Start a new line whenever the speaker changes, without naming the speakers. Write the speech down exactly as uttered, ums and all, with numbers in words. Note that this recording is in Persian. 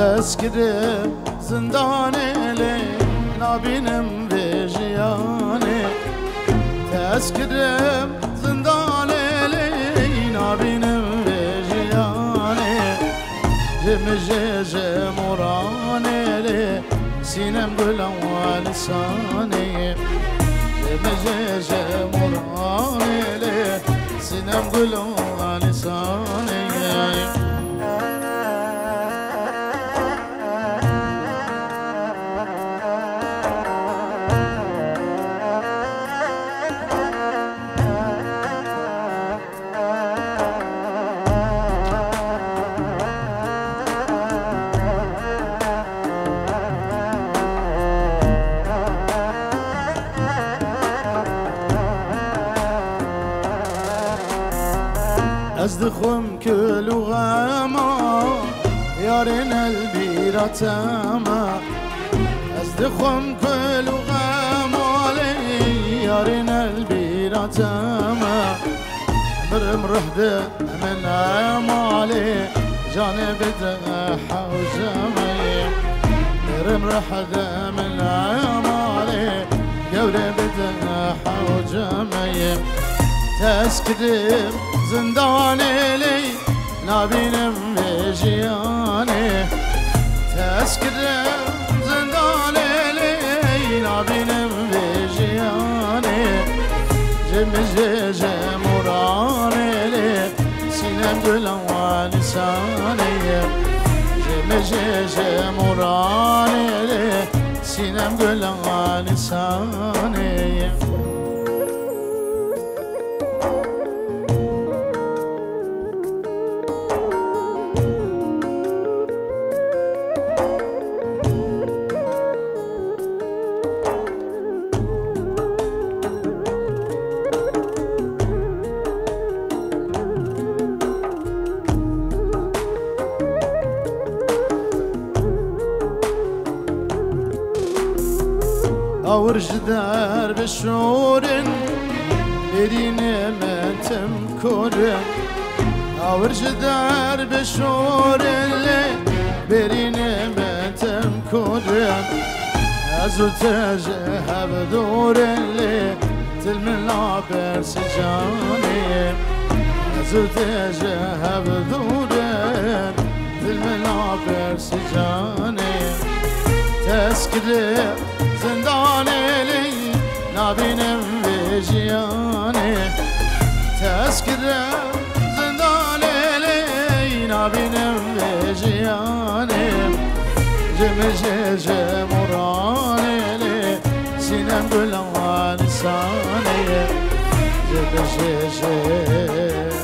تسکرم زندانه لی نبینم ویجیانه تسکرم زندانه لی نبینم ویجیانه جم جم مرانه لی سینم گلم و لسانه جم جم مرانه لی سینم گلم و لسانه از دخم كل غاما يارن البيرة تاما از دخم كل غاما يارن البيرة تاما مرم رهده من عمالي جانب دحا وجمعي مرم رهده من عمالي جورب دحا وجمعي تسكرم زندانه لی نبینم ویجیانه تسکرم زندانه لی نبینم ویجیانه جم جم مرانه لی سینم گلم و لسانه جم جم مرانه لی سینم گلم و لسانه أورج دار بشورن برين ماتم كورن أورج دار بشورن برين ماتم كورن أزو تجهب دورن تلمن لابر سجاني أزو تجهب دورن تلمن لابر سجاني تسكرم زندانه لی نبینم ویجیانه تسکرم زندانه لی نبینم ویجیانه جم جم مرانه لی سینم گلم و لسانه جم جم